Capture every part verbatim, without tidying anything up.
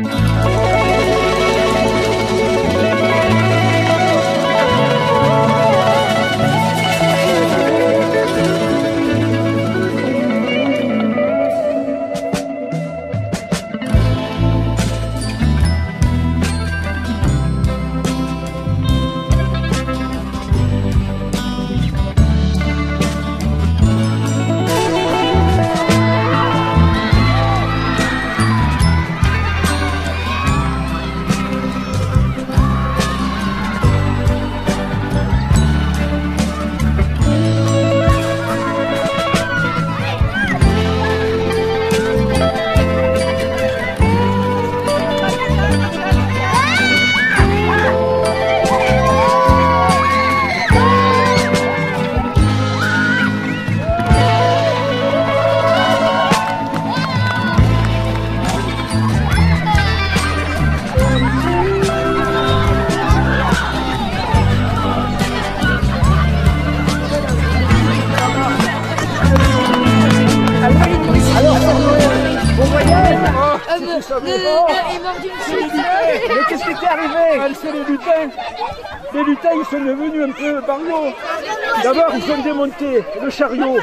Mais qu'est-ce qui t'est arrivé? C'est les lutins. Les lutins, ils sont devenus un peu barlots. D'abord, ils ont démonté le chariot.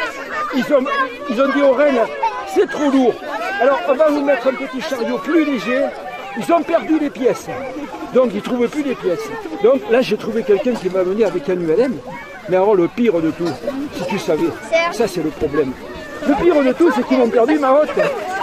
Ils ont, ils ont dit aux reines, c'est trop lourd. Alors, on va vous mettre un petit chariot plus léger. Ils ont perdu les pièces. Donc, ils ne trouvent plus les pièces. Donc, là, j'ai trouvé quelqu'un qui m'a amené avec un U L M. Mais alors, le pire de tout, si tu savais, ça, c'est le problème. Le pire de tout, c'est qu'ils m'ont perdu ma hotte.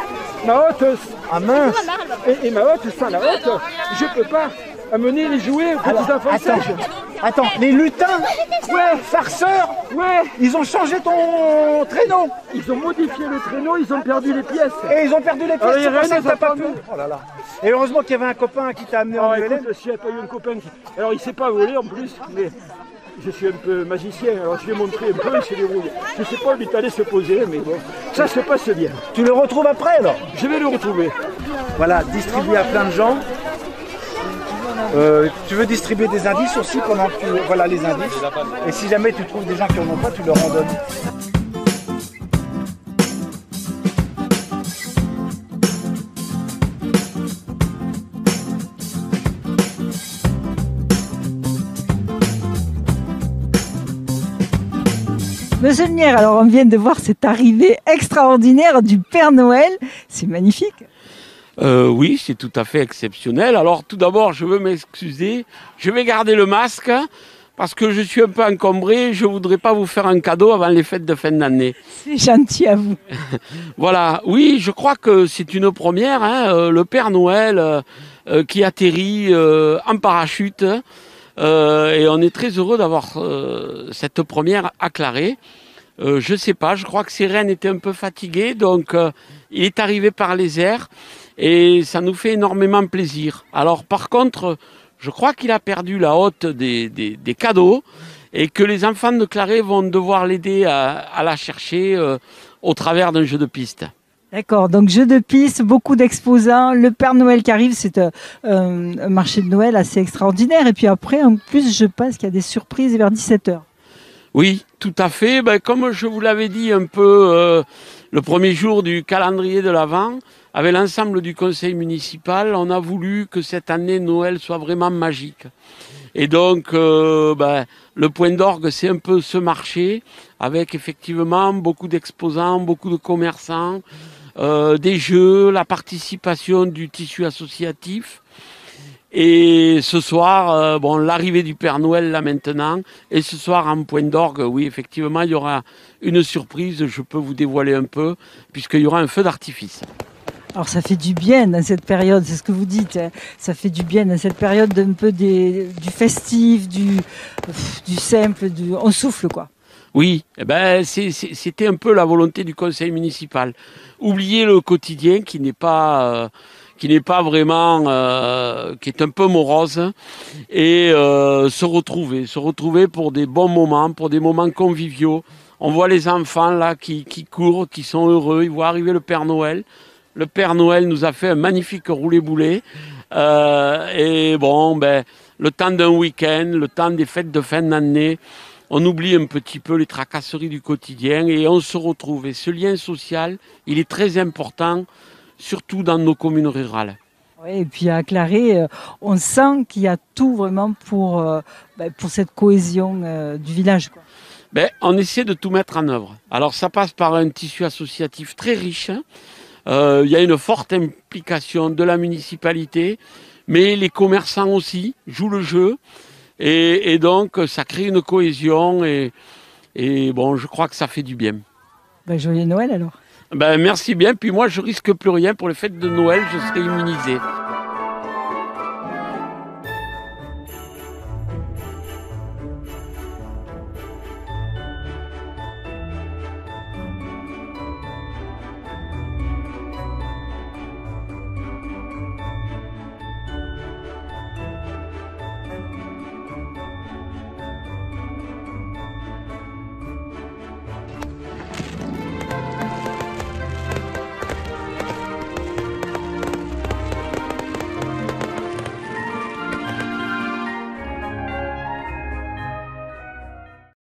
Ma hotte, ah mince, et, et ma hotte, sans la hotte, je peux pas amener les jouets aux petits enfants sages. Attends, les lutins, ouais, farceurs, ouais, ils ont changé ton traîneau. Ils ont modifié le traîneau, ils ont perdu les pièces. Et ils ont perdu les pièces, alors, c'est pour ça que t'as pas pu. Oh là là. Et heureusement qu'il y avait un copain qui t'a amené en U L M. écoute, S'il n'y a pas eu un copain qui... Alors il ne sait pas voler en plus, mais je suis un peu magicien, alors je lui ai montré un peu, il s'est débrouillé. Je ne sais pas où il est allé se poser, mais bon, ça se passe bien. Tu le retrouves après alors? Je vais le retrouver. Voilà, distribué à plein de gens. Euh, tu veux distribuer des indices aussi pendant que tu... Voilà les indices. Et si jamais tu trouves des gens qui n'en ont pas, tu leur en donnes. Monsieur Linière, alors on vient de voir cette arrivée extraordinaire du Père Noël. C'est magnifique. Euh, oui, c'est tout à fait exceptionnel. Alors tout d'abord, je veux m'excuser. Je vais garder le masque parce que je suis un peu encombré. Je ne voudrais pas vous faire un cadeau avant les fêtes de fin d'année. C'est gentil à vous. Voilà, oui, je crois que c'est une première. Hein, euh, le Père Noël euh, euh, qui atterrit euh, en parachute. Euh, et on est très heureux d'avoir euh, cette première à Claré. Euh, je sais pas, je crois que ces rennes étaient un peu fatiguées, donc euh, il est arrivé par les airs et ça nous fait énormément plaisir. Alors par contre, je crois qu'il a perdu la hotte des, des, des cadeaux et que les enfants de Claré vont devoir l'aider à, à la chercher euh, au travers d'un jeu de piste. D'accord, donc jeu de piste, beaucoup d'exposants, le Père Noël qui arrive, c'est euh, un marché de Noël assez extraordinaire. Et puis après, en plus, je pense qu'il y a des surprises vers dix-sept heures. Oui, tout à fait. Ben, comme je vous l'avais dit un peu euh, le premier jour du calendrier de l'Avent, avec l'ensemble du conseil municipal, on a voulu que cette année Noël soit vraiment magique. Et donc, euh, ben, le point d'orgue, c'est un peu ce marché, avec effectivement beaucoup d'exposants, beaucoup de commerçants, euh, des jeux, la participation du tissu associatif. Et ce soir, euh, bon, l'arrivée du Père Noël là maintenant, et ce soir en point d'orgue, oui, effectivement, il y aura une surprise, je peux vous dévoiler un peu, puisqu'il y aura un feu d'artifice. Alors ça fait du bien dans cette période, c'est ce que vous dites, hein. Ça fait du bien dans cette période d'un peu des, du festif, du, du simple, du, on souffle quoi. Oui, eh ben, c'est, c'est, c'était un peu la volonté du conseil municipal. Oublier le quotidien qui n'est pas... Euh, qui n'est pas vraiment, euh, qui est un peu morose, et euh, se retrouver, se retrouver pour des bons moments, pour des moments conviviaux. On voit les enfants là qui, qui courent, qui sont heureux, ils voient arriver le Père Noël. Le Père Noël nous a fait un magnifique roulé-boulet, euh, et bon, ben, le temps d'un week-end, le temps des fêtes de fin d'année, on oublie un petit peu les tracasseries du quotidien et on se retrouve. Et ce lien social, il est très important, surtout dans nos communes rurales. Ouais, et puis à Claré, euh, on sent qu'il y a tout vraiment pour, euh, ben, pour cette cohésion euh, du village, quoi. Ben, on essaie de tout mettre en œuvre. Alors ça passe par un tissu associatif très riche. Hein. Euh, il y a une forte implication de la municipalité, mais les commerçants aussi jouent le jeu. Et, et donc ça crée une cohésion et, et bon, je crois que ça fait du bien. Ben, joyeux Noël alors. Ben, merci bien, puis moi je risque plus rien pour les fêtes de Noël, je serai immunisé.